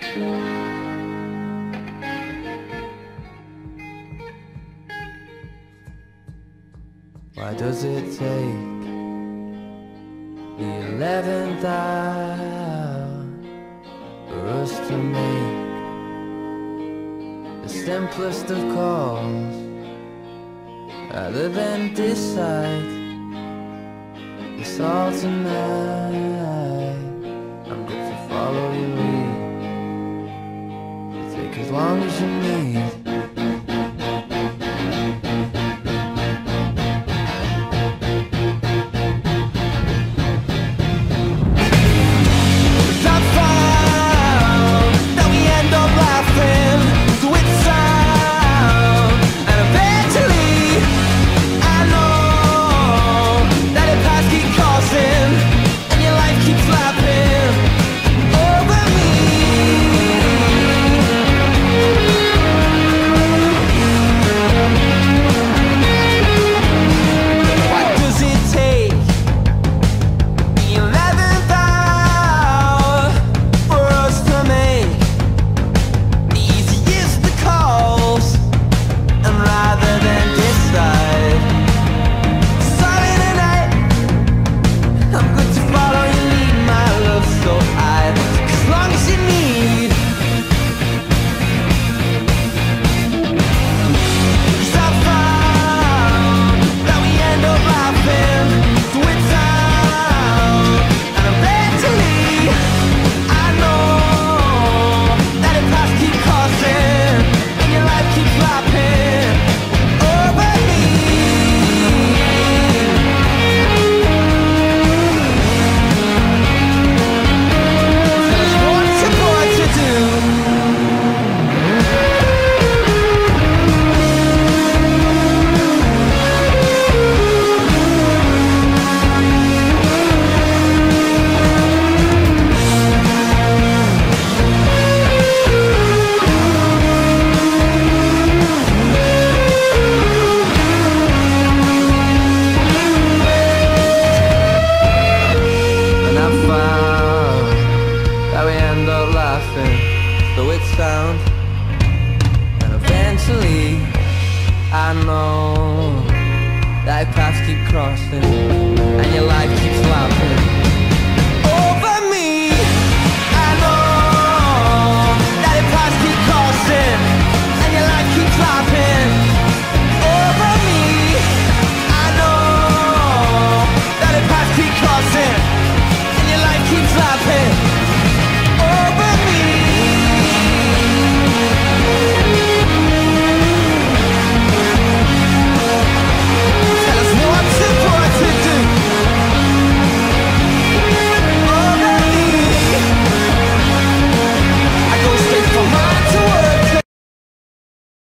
Why does it take the 11th hour for us to make the simplest of calls, rather than decide this all tonight? I'm good to follow your lead, so take as long as you need.